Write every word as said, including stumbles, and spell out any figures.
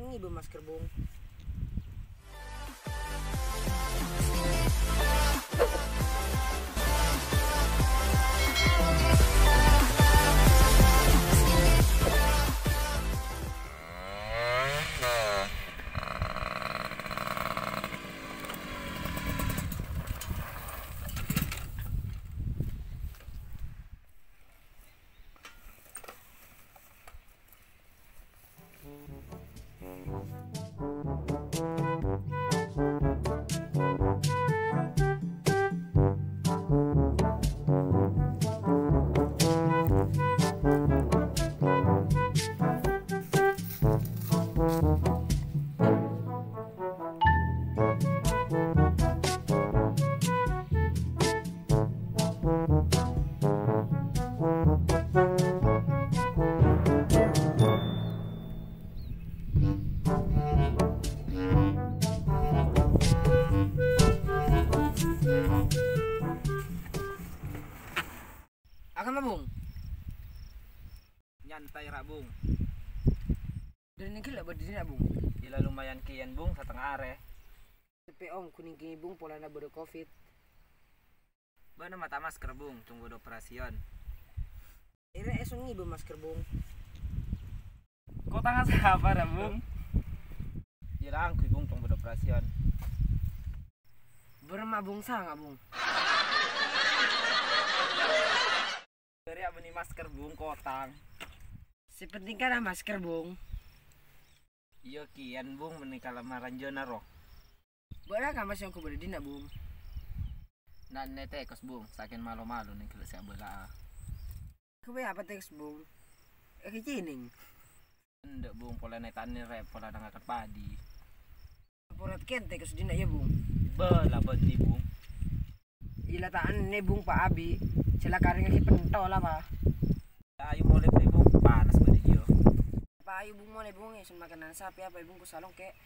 sungi be masker bung. Akan bung? Nyantai rak bung. Dan ini kira berdiri nak bung? Gila lumayan kian bung setengah are. Tapi om kuning kini bung pola na bodo covid. Bana mata masker bung, tunggu do operasion. Ira esongi be masker bung. Kau tangan siapa rak bung? Gila angkui bung tunggu do operasion. Berma bung sanga bung. Beri abani masker bung kotang. Sepenting kan masker bung. Iyo kian bung menikah lamaran jona roh. Boleh kan masih aku berdiri nak bung? Nan nete kos bung, saking malu-malu nih kalau saya bola. Kau apa teks bung? Eh kicining. Ndek bung pola netan ni rep pola dangakan padi. Porat kente kes dina ya bung. Bela bani bung. Ila taan ne bung Pak Abi. Sila karing si pentol lah pak. Ayo mulai beli bung panas badi dia. Pak ayo bung mulai bung ya makanan sapi apa bung ku salong kek.